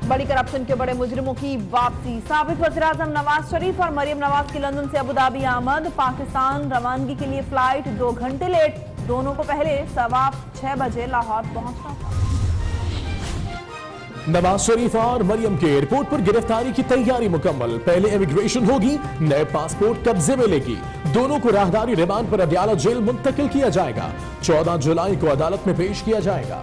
बड़ी करप्शन के बड़े मुजरिमों की वापसी। साबिक वज़ीर-ए-आज़म नवाज शरीफ और मरियम नवाज की लंदन से अबुधाबी आमद। पाकिस्तान रवानगी के लिए फ्लाइट 2 घंटे लेट। दोनों को पहले 6:15 बजे लाहौर पहुंचना था। नवाज शरीफ और मरियम के एयरपोर्ट पर गिरफ्तारी की तैयारी मुकम्मल। पहले इमिग्रेशन होगी, नए पासपोर्ट कब्जे में लेगी। दोनों को राहदारी रिमांड पर अडयाला जेल मुंतकिल किया जाएगा। 14 जुलाई को अदालत में पेश किया जाएगा।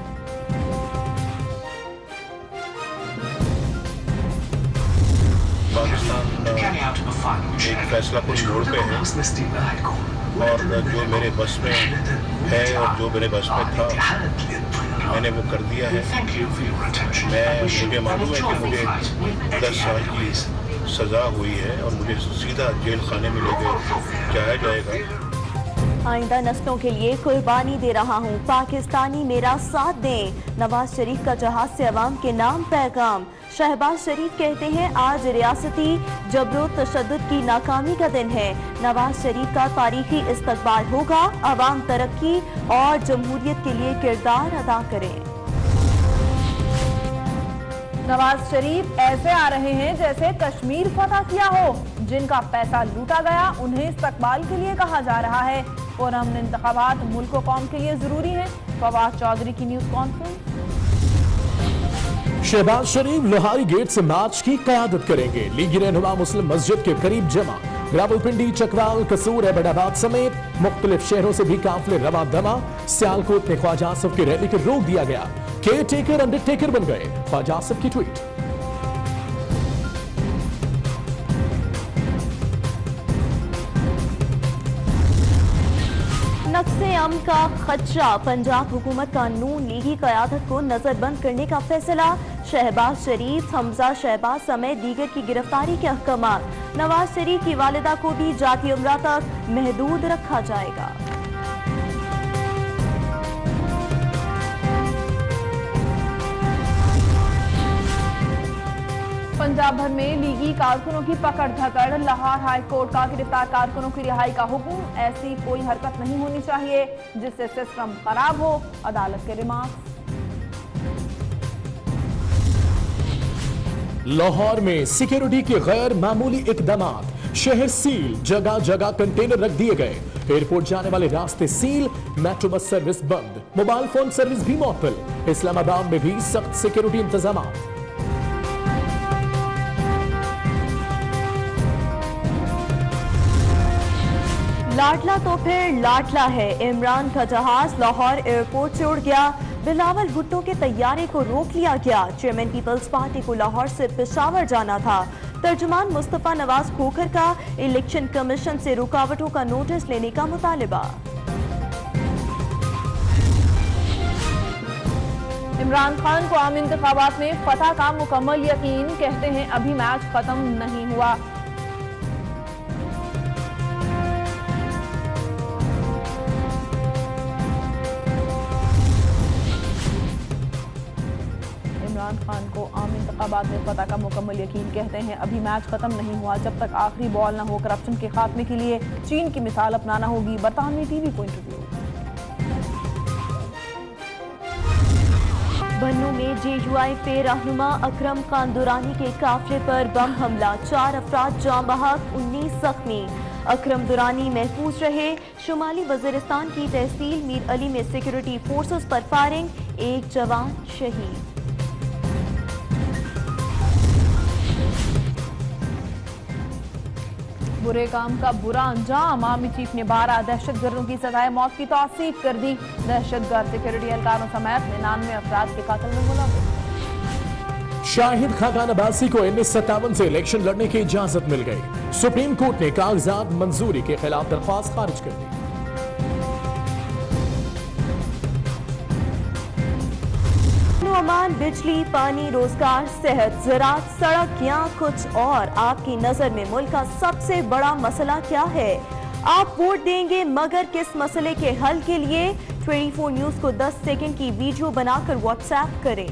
एक फैसला कुछ मोड़ पे है और जो मेरे बस में है और जो मेरे बस में था मैंने वो कर दिया है। मुझे मालूम है कि मुझे 10 साल की सजा हुई है और मुझे सीधा जेल खाने में लेके जाया जाएगा। आइंदा नस्लों के लिए कुर्बानी दे रहा हूँ, पाकिस्तानी मेरा साथ दें। नवाज शरीफ का जहाज से अवाम के नाम पैगाम। शहबाज शरीफ कहते हैं आज रियासती जबरो तशद्दुद की नाकामी का दिन है। नवाज शरीफ का तारीखी इस्तकबाल होगा। अवाम तरक्की और जमहूरियत के लिए किरदार अदा करें। नवाज शरीफ ऐसे आ रहे हैं जैसे कश्मीर फतह किया हो। जिनका पैसा लूटा गया उन्हें इस्तकबाल के लिए कहा जा रहा है। पुरअमन इंतखाबात मुल्क व कौम के लिए जरूरी हैं। फवाद चौधरी की news conference. Shehbaz Sharif Lohari gate से मार्च की क़यादत करेंगे। लीगी रहनुमा मुस्लिम मस्जिद के करीब जमा। रावलपिंडी, चकवाल, कसूर, एबटाबाद समेत मुख्तलिफ शहरों से भी काफिले रवा दमा। सियालकोट में ख्वाजा आसिफ की रैली को रोक दिया गया। केयर टेकर अंडरटेकर बन गए, ख्वाजा आसिफ की ट्वीट। नक्शे अमन का खदशा। पंजाब हुकूमत का नून लीगी क़यादत को नजरबंद करने का फैसला। शहबाज शरीफ, हमजा शहबाज समेत दीगर की गिरफ्तारी के अहकामात। नवाज शरीफ की वालिदा को भी जाती उम्रा तक महदूद रखा जाएगा। पंजाब भर में लीगी कारकुनों की पकड़ धकड़। लाहौर हाई कोर्ट का गिरफ्तार कारकुनों की रिहाई का हुक्म। ऐसी कोई हरकत नहीं होनी चाहिए जिससे सिस्टम खराब हो। अदालत के रिमार्क। लाहौर में सिक्योरिटी के गैर मामूली इकदामात। शहर सील, जगह जगह कंटेनर रख दिए गए। एयरपोर्ट जाने वाले रास्ते सील, मेट्रो बस सर्विस बंद, मोबाइल फोन सर्विस भी मुअत्तल। इस्लामाबाद में भी सख्त सिक्योरिटी इंतजाम। लाडला तो फिर लाडला है। इमरान का जहाज लाहौर एयरपोर्ट से उड़ गया। बिलावल भुट्टो के तैयारे को रोक लिया गया। चेयरमैन पीपल्स पार्टी को लाहौर से पेशावर जाना था। तर्जुमान मुस्तफा नवाज खोखर का इलेक्शन कमीशन से रुकावटों का नोटिस लेने का मुतालिबा। इमरान खान को आम इंतखाबात में फतह का मुकम्मल यकीन। कहते हैं अभी मैच खत्म नहीं हुआ। इमरान खान को आम इंतखाबात में फतह का मुकम्मल यकीन। कहते हैं अभी मैच खत्म नहीं हुआ। जब तक आखिरी बॉल न हो करप्शन के खात्मे के लिए चीन की मिसाल अपनाना होगी। बरतानवी टीवी को इंटरव्यू। बन्नू में JUI रहनुमा अकरम खान दुरानी के काफिले पर बम हमला। 4 अफराद जाँ बहक, 19 जख्मी। अकरम दुरानी महफूज रहे। शुमाली वजीरिस्तान की तहसील मीर अली में सिक्योरिटी फोर्सेस पर फायरिंग, 1 जवान शहीद। बुरे काम का बुरा अंजाम। आर्मी चीफ ने 12 दहशतगर्दों की सजाए मौत की तौसीफ कर दी। दहशतगर्द सिक्योरिटी एहलकारों समेत 99 अफराद के कत्ल में मुलव्वस। शाहिद खाकान अब्बासी को 1957 से इलेक्शन लड़ने की इजाजत मिल गई। सुप्रीम कोर्ट ने कागजात मंजूरी के खिलाफ दरख्वास्त खारिज कर दी। अमान, बिजली, पानी, रोजगार, सेहत, ज़राअत, सड़क या कुछ और। आपकी नजर में मुल्क का सबसे बड़ा मसला क्या है? आप वोट देंगे मगर किस मसले के हल के लिए? 24 न्यूज को 10 सेकंड की वीडियो बनाकर व्हाट्सएप करें।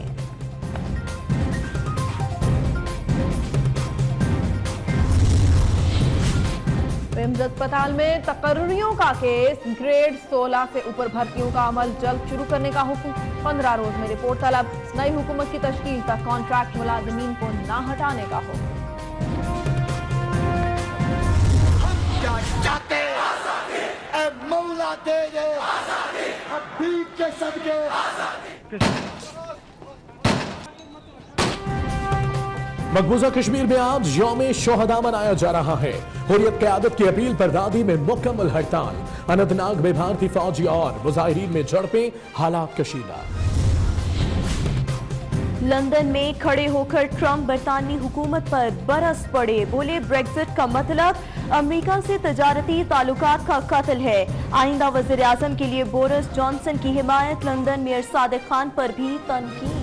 विम्स अस्पताल में तकर्रियों का केस, ग्रेड 16 से ऊपर भर्तियों का अमल जल्द शुरू करने का हुक्म। 15 रोज में रिपोर्ट तलब। नई हुकूमत की तश्कील तक कॉन्ट्रैक्ट मुलाजिमीन को न हटाने का हुक्म। मकबूजा कश्मीर में आज यौम शोहदा मनाया जा रहा है। हुर्रियत क़यादत की अपील पर दादी में मुकम्मल हड़ताल। अनंतनाग में भारतीय फौजी और मुजाहिरीन में झड़पें, हालात कशीदा। लंदन में खड़े होकर ट्रंप बरतानवी हुकूमत पर बरस पड़े। बोले ब्रेक्जिट का मतलब अमेरिका से तजारती ताल्लुकात का कत्ल है। आइंदा वज़ीर आज़म के लिए बोरिस जॉनसन की हिमायत। लंदन मेयर सादिक खान पर भी तनकीद।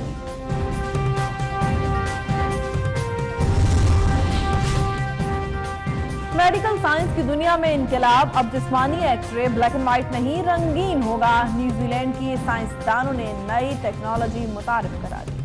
मेडिकल साइंस की दुनिया में इनकलाब। अब जिस्मानी एक्सरे ब्लैक एंड व्हाइट नहीं, रंगीन होगा। न्यूजीलैंड की साइंसदानों ने नई टेक्नोलॉजी मुतारिफ करा दी।